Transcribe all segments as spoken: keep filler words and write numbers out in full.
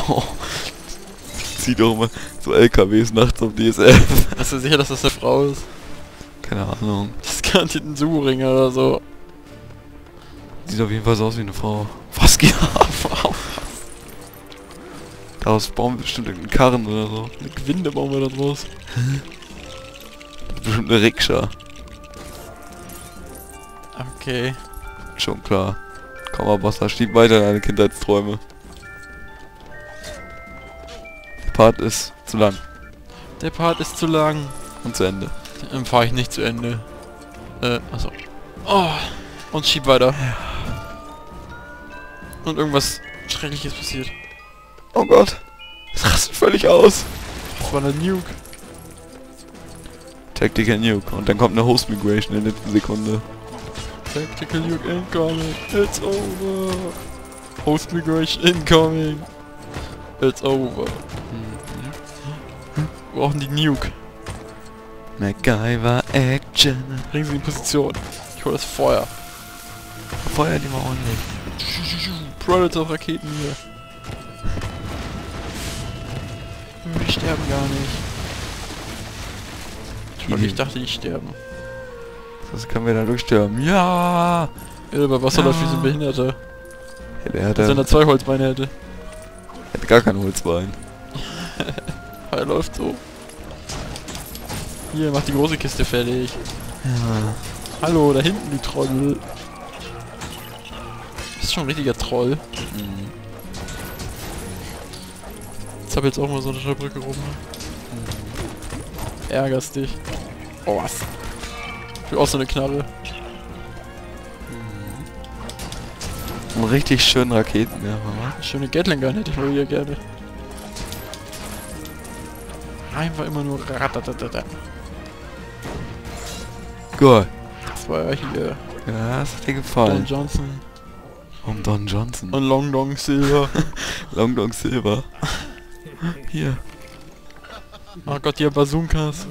Oh. Zieht doch immer so L K Ws nachts auf D S F. Bist du sicher, dass das eine Frau ist? Keine Ahnung. Das ist garantiert ein Subringer oder so. Sieht auf jeden Fall so aus wie eine Frau. Was geht ab? Daraus bauen wir bestimmt irgendeinen Karren oder so. Eine Gewinde bauen wir da draus. Das ist bestimmt eine Rikscha. Okay. Schon klar. Komm mal, Bossa, schieb weiter deine Kindheitsträume. Der Part ist zu lang. Der Part ist zu lang. Und zu Ende. Dann fahre ich nicht zu Ende. Äh, achso. Oh, und schieb weiter. Und irgendwas Schreckliches passiert. Oh Gott. Es rastet völlig aus. Das war eine Nuke. Tactical Nuke. Und dann kommt eine Host Migration in der letzten Sekunde. Tactical Nuke incoming. It's over. Host Migration incoming. It's over. Wir brauchen die Nuke. MacGyver Action. Bringen sie in Position. Ich hol das Feuer. Feuer die mal ordentlich. Predator-Raketen hier. Die sterben gar nicht. Und ich dachte, die sterben. Das können wir da durchsterben. Ja! Aber was soll Ja. das für so ein Behinderter? Ja, der Dass er hatte, da zwei Holzbeine hätte. hätte gar kein Holzbein. Er läuft so. Hier, mach die große Kiste fertig. Ja. Hallo, da hinten, die Troll. Bist schon ein richtiger Troll. Mhm. Jetzt hab ich jetzt auch mal so eine Brücke rum. Ärgerst dich. Oh, was? Ich will auch so eine Knarre. Und richtig schönen Raketen, ja, Mama. Schöne Gatling Gun hätte ich mal wieder gerne. Einfach immer nur ratatatata. Gut. Das war ja hier Ja, das hat dir Don gefallen. Johnson Um Don Johnson. und Long Dong Silver. Long Dong Silver. Hier. Oh Gott, hier Bazookas.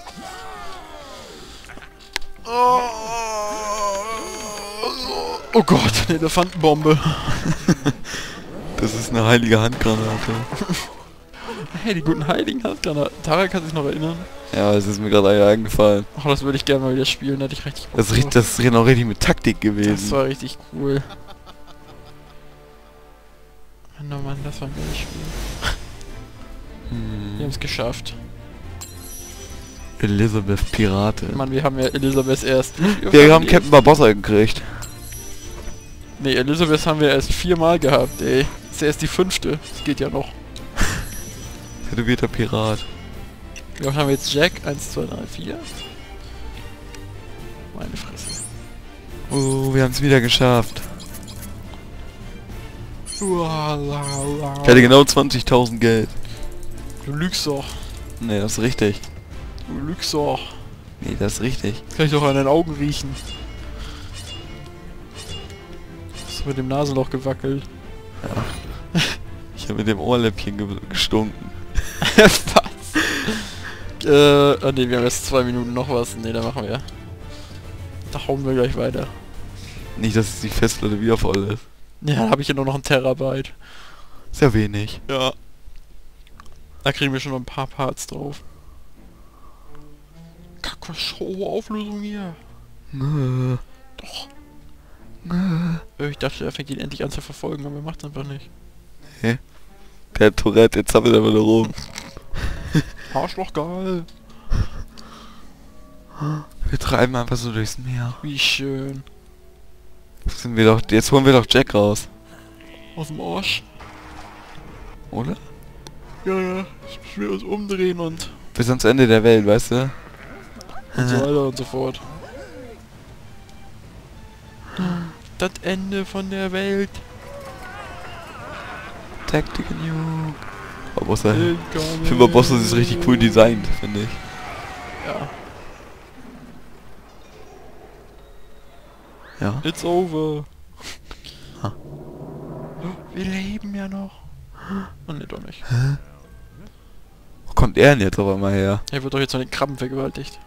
Oh, oh Gott, eine Elefantenbombe. Das ist eine heilige Handgranate. Hey, die guten heiligen Handgranaten. Tara kann sich noch erinnern. Ja, es ist mir gerade eingefallen. Ach, das würde ich gerne mal wieder spielen, da hatte ich richtig Bock Das ist, richtig, drauf. das ist genau richtig mit Taktik Das gewesen. war richtig cool. Mann, oh Mann, das war ein geiles Spiel. Wir haben Hm. es geschafft. Elizabeth Pirate. Mann, wir haben ja Elisabeth erst... Wir haben Captain Barbossa gekriegt. Nee, Elisabeth haben wir erst viermal gehabt, ey. Das ist ja erst die fünfte. Das geht ja noch. Tätowierter Pirat. Wie oft haben wir jetzt Jack? eins, zwei, drei, vier? Meine Fresse. Oh, wir haben es wieder geschafft. Ualala. Ich hatte genau zwanzigtausend Geld. Du lügst doch. Nee, das ist richtig. Du lügst doch. Nee, das ist richtig. Das kann ich doch an deinen Augen riechen. Hast du mit dem Nasenloch gewackelt? Ja. Ich habe mit dem Ohrläppchen ge gestunken. Was? Äh, ah ne, wir haben erst zwei Minuten noch was. Ne, da machen wir. Da hauen wir gleich weiter. Nicht, dass die Festplatte wieder voll ist. Ja, da habe ich ja nur noch ein Terabyte. Ist ja wenig. Ja. Da kriegen wir schon noch ein paar Parts drauf. Kacke, hohe Auflösung hier. Nö. Doch. Nö. Äh, Ich dachte, er fängt ihn endlich an zu verfolgen, aber er macht's einfach nicht. Der Tourette, jetzt zappelt er wieder rum. Arschloch geil. Wir treiben einfach so durchs Meer. Wie schön. Jetzt sind wir doch, jetzt holen wir doch Jack raus. Aus dem Arsch. Oder? Ja, ja. Ich muss mir was umdrehen und, Bis ans Ende der Welt, weißt du? und so weiter und so fort. Das Ende von der Welt. Tactical Nuke. Barbossa. Ich Incoming. finde Barbossa ist richtig cool designt, finde ich. Ja. Ja. It's over. Ha. Wir leben ja noch. Oh ne, doch nicht. Wo kommt er denn jetzt auf einmal her? Er wird doch jetzt von den Krabben vergewaltigt.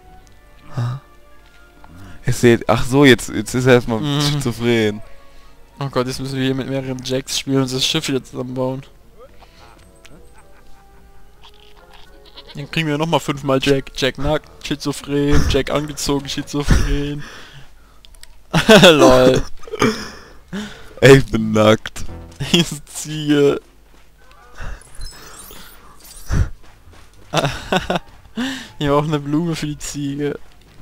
Ha? Ich sehe, ach so, jetzt, jetzt ist er erstmal Mhm. schizophren. Oh Gott, jetzt müssen wir hier mit mehreren Jacks spielen und das Schiff wieder zusammenbauen. Dann kriegen wir nochmal fünfmal Jack. Jack nackt, schizophren, Jack angezogen, schizophren. Lol. Ey, ich bin nackt. Diese Ziege. Ich brauche eine Blume für die Ziege.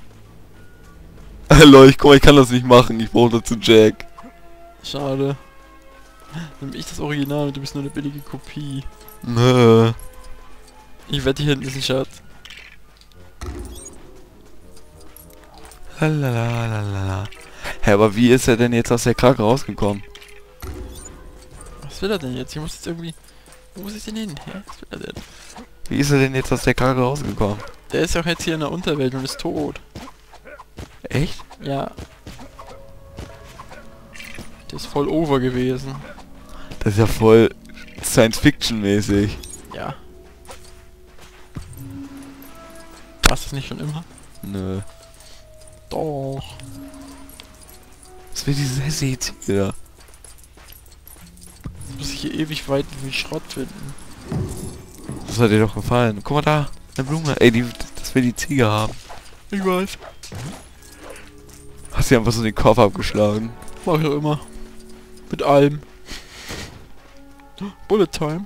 Hallo, ich komm, ich kann das nicht machen. Ich brauche dazu Jack. Schade. Nimm ich das Original und du bist nur eine billige Kopie. Nö. Ich wette, hier hinten ist ein Schatz. Lalalala. Hä, aber wie ist er denn jetzt aus der Krake rausgekommen? Was will er denn jetzt? Ich muss jetzt irgendwie... Wo muss ich denn hin? Hä? Was will er denn? Wie ist er denn jetzt aus der Krake rausgekommen? Der ist ja auch jetzt hier in der Unterwelt und ist tot. Echt? Ja. Der ist voll over gewesen. Das ist ja voll Science-Fiction-mäßig. Ja. War es das nicht schon immer? Nö. Doch. Was will diese Sassy jetzt wieder? Jetzt muss ich hier ewig weit wie Schrott finden. Das hat dir doch gefallen. Guck mal da, eine Blume. Ey, die, das will die Ziege haben. Ich weiß. Hast du einfach so den Kopf abgeschlagen? Mach ich doch immer. Mit allem. Bullet Time.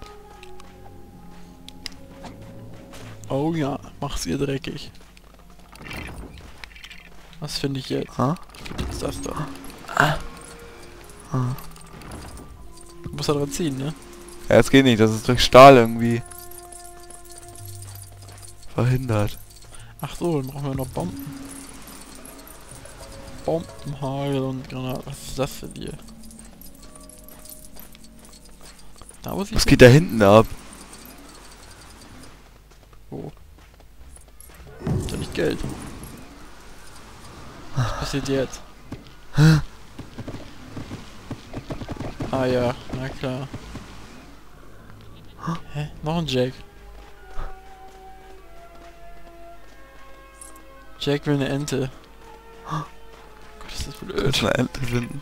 Oh ja, mach's ihr dreckig. Was finde ich jetzt? Ha? Ich finde jetzt das da. Ah. Ah. Du musst da dran ziehen, ne? Ja, das geht nicht. Das ist durch Stahl irgendwie verhindert. Ach so, dann brauchen wir noch Bomben. Bombenhagel und Granaten. Was ist das für dir? Da muss ich... Was geht da hinten ab? Wo? Ist ja nicht Geld. Was passiert jetzt? Ah ja, na klar. Hä? Noch ein Jack. Jack will eine Ente. Gott, ist das blöd. Kannst du eine Ente finden?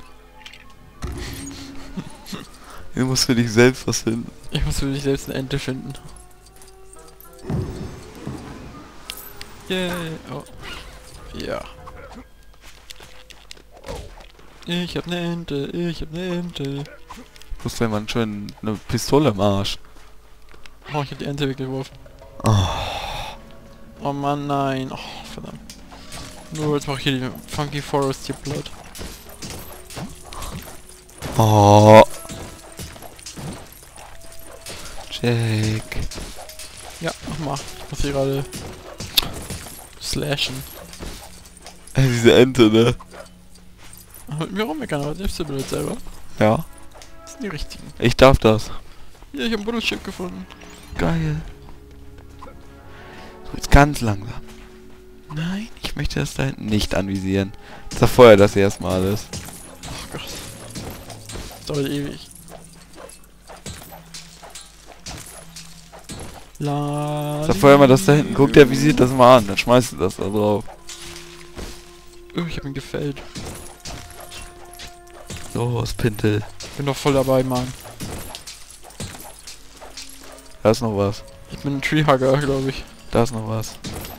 Du musst für dich selbst was finden. Ich muss für mich selbst eine Ente finden. Yay. Oh. Ja. Ich hab ne Ente, ich hab ne Ente. Du hast ja man schon eine Pistole im Arsch. Oh, ich hab die Ente weggeworfen. Oh. Oh Mann, nein. Oh, verdammt. Nur jetzt mach ich hier die Funky Forest hier platt. Oh. Jake. Ja, mach mal. Ich muss hier gerade slashen. Ey, diese Ente, ne? Ach, mit mir rummeckern, aber selbst du blöd selber. Ja. Das sind die richtigen. Ich darf das. Ja, ich hab ein Buddelschiff gefunden. Geil. So, jetzt ganz langsam. Nein, ich möchte das da hinten nicht anvisieren. Zerfeuer das erstmal alles. Ach Gott. Das dauert ewig. La. Zerfeuer mal das da hinten. Guck, der visiert das mal an. Dann schmeißt du das da drauf. Oh, ich hab ihn gefällt. Los, Pintel. Bin doch voll dabei, Mann. Da ist noch was. Ich bin ein Treehugger, glaube ich. Da ist noch was.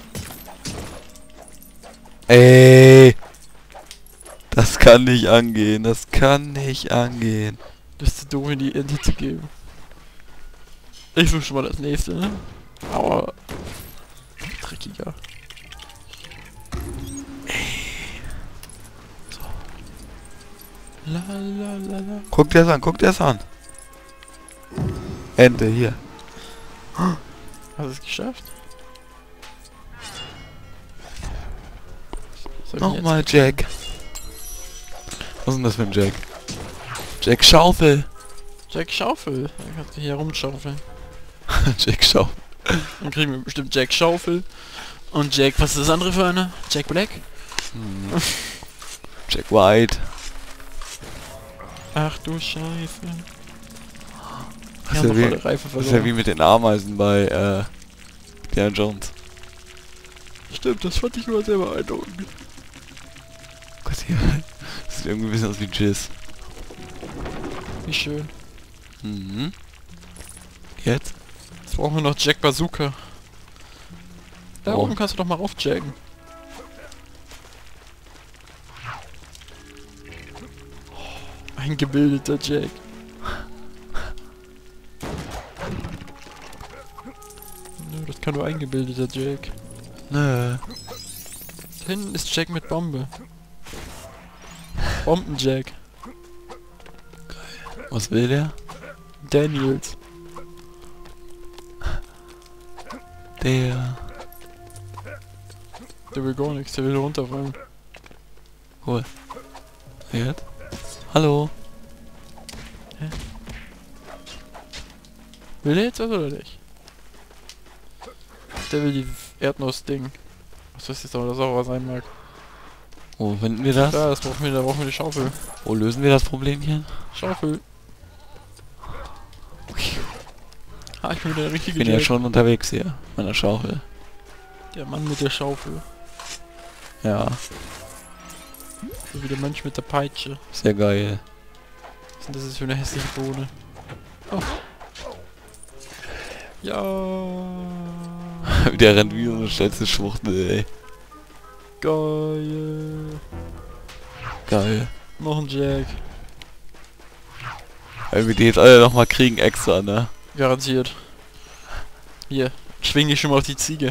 Ey. Das kann nicht angehen. Das kann nicht angehen. Das ist zu doof, in die Ente zu geben. Ich suche schon mal das nächste, ne? Aber... dreckiger. La la la la. Guck dir das an, guck dir das an. Ente, hier. Hast du es geschafft? Soll ich Nochmal jetzt- Jack. Was ist denn das für ein Jack? Jack Schaufel. Jack Schaufel. Dann kannst du hier rumschaufeln. Jack Schaufel. Dann kriegen wir bestimmt Jack Schaufel. Und Jack, was ist das andere für eine? Jack Black? Hm. Jack White. Ach du Scheiße. Das Wir ist, haben ja doch wie, voll Reife das ist ja verloren. wie mit den Ameisen bei äh, Indiana Jones. Stimmt, das fand ich immer sehr beeindruckend. Gott, hier. Das sieht irgendwie ein bisschen aus wie Jizz. Wie schön. Mhm. Jetzt? Jetzt brauchen wir noch Jack Bazooka. Da Oh. oben kannst du doch mal raufjacken. Oh, ein gebildeter Jack. Nö, das kann nur ein gebildeter Jack. Nö. Da hinten ist Jack mit Bombe. Bomben-Jack. Was will der? Daniels. Der... Der will gar nichts, der will runterfallen. Cool. Jetzt? Hallo? Will der jetzt was oder nicht? Der will die Erdnuss-Ding. Was weiß jetzt aber das auch was sein mag. Wo finden wir das? Da, das brauchen wir, da brauchen wir die Schaufel. Wo lösen wir das Problemchen? Schaufel. Ah, ich bin wieder der Ich richtige bin ja Jack. schon unterwegs hier, mit meiner Schaufel. Der Mann mit der Schaufel. Ja, So wie der Mensch mit der Peitsche. sehr geil. Was ist denn das jetzt für eine hässliche Bohne? Oh. Ja. Der rennt wie so eine schnellste Schwuchtel, ey. Geil. Geil. Noch ein Jack. Weil wir die jetzt alle nochmal kriegen extra, ne? Garantiert. Hier. Schwing ich schon mal auf die Ziege.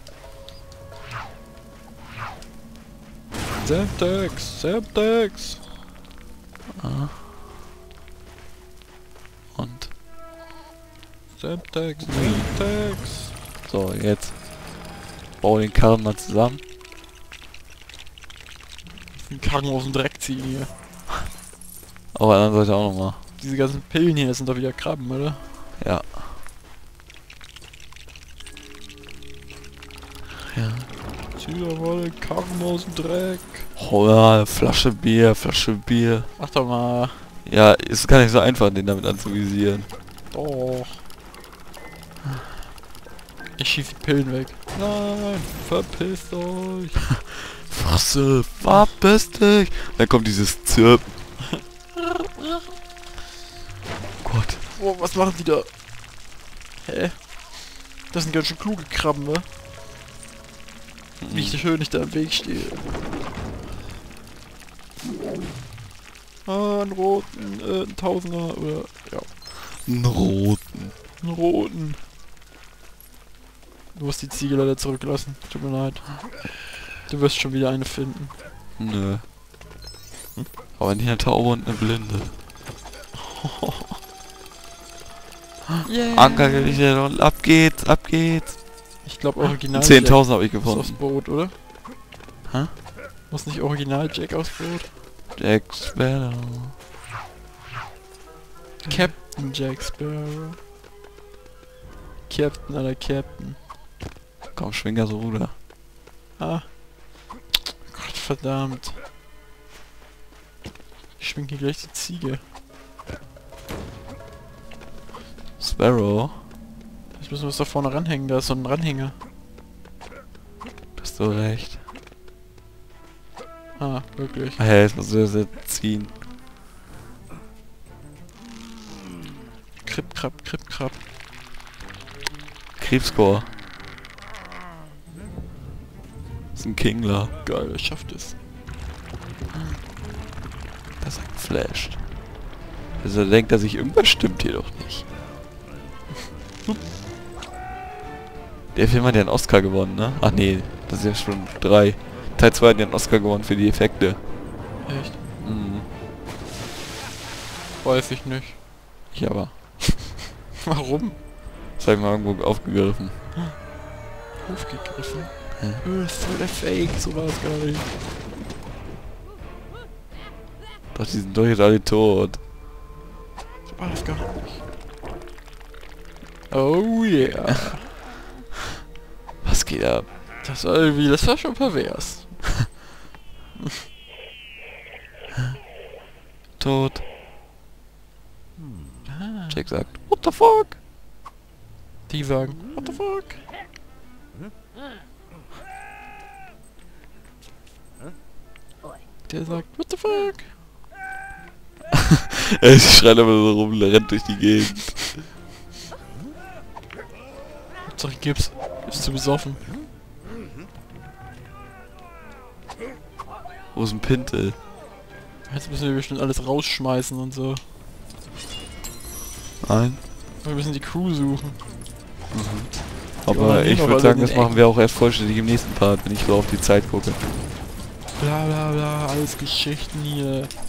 Semtex, Semtex. Ah. Und? Semtex, Semtex. So, jetzt. Bau den Karren mal zusammen. Den Karren aus dem Dreck ziehen hier. Auf der anderen Seite auch nochmal. Diese ganzen Pillen hier, das sind doch wieder Krabben, oder? Ja. Ja. Zieh doch mal den Karren aus dem Dreck. Oh ja, Flasche Bier, Flasche Bier. Mach doch mal. Ja, ist gar nicht so einfach, den damit anzuvisieren. Doch. Ich schieße die Pillen weg. Nein, verpisst euch. Fresse, verpiss dich. Dann kommt dieses Zirpen. Gott. Oh, was machen die da? Hä? Das sind ganz schön kluge Krabben, ne? Wie ich schön nicht da im Weg stehe. Ah, einen roten, äh, einen Tausender, oder, ja, Einen roten. einen roten. Du musst die Ziege leider zurücklassen. Tut mir leid. Du wirst schon wieder eine finden. Nö. Aber nicht eine Taube und eine Blinde. Yeah. Ankergewichte und ab geht's, ab geht's. Ich glaube Original zehntausend habe ich Jack ist aufs gefunden. Boot, oder? Hä? Muss nicht Original Jack aufs Boot? Jack Sparrow. Captain Jack Sparrow. Captain oder Captain. Komm, schwing das Ruder. Ah. Gott verdammt. Ich schwing hier gleich die Ziege. Sparrow. Jetzt müssen wir es da vorne ranhängen, da ist so ein Ranhänger. Hast du recht. Ah, wirklich. Ah ja, jetzt musst du das jetzt ziehen. Kripp, krab, kripp, krab. Krebscore. Das ist ein Kingler. Geil, er schafft es. Das ist ein Flashed. Also denkt er sich, irgendwas stimmt hier doch nicht. Der Film hat ja einen Oscar gewonnen, ne? Ach nee, das ist ja schon drei. Teil zwei hat ja einen Oscar gewonnen für die Effekte. Echt? Mhm. Weiß ich nicht. Ich aber. Warum? Das hab ich mal irgendwo aufgegriffen. Aufgegriffen? Hä? Öh, ist voll der Fake, so war es gar nicht. Doch, die sind doch jetzt alle tot. So war das gar nicht. Oh yeah. Was geht ab? Das war irgendwie, das war schon pervers. Tot. Ah. Jack sagt, what the fuck? Die sagen, what the fuck? Der sagt, what the fuck? Er schreit aber so rum, der rennt durch die Gegend. Hauptsache gib's. Ist zu besoffen. Wo ist ein Pintel? Jetzt müssen wir bestimmt alles rausschmeißen und so. Nein. Wir müssen die Crew suchen. Aber Die ich noch würde alle sagen, in das den machen wir auch erst vollständig im nächsten Part, wenn ich so auf die Zeit gucke. Bla bla bla, alles Geschichten hier.